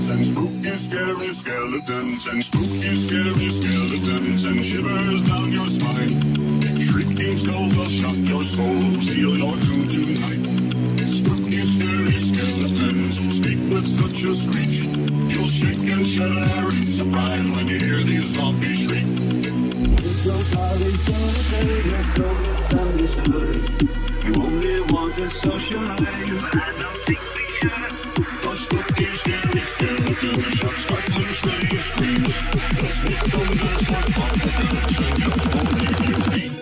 and spooky, scary skeletons and spooky, scary skeletons and shivers down your spine. Shrieking skulls will shock your soul, seal your doom tonight. Spooky, scary skeletons speak with such a screech. You'll shake and shudder in surprise when you hear these zombies shriek. So sorry, so afraid, you're so misunderstood. You only want to socialize. I don't think we should. The spooky, scary skeleton shouts startling shrilly screams. The sneak on the sarcophagus and just won't leave you be.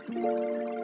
should.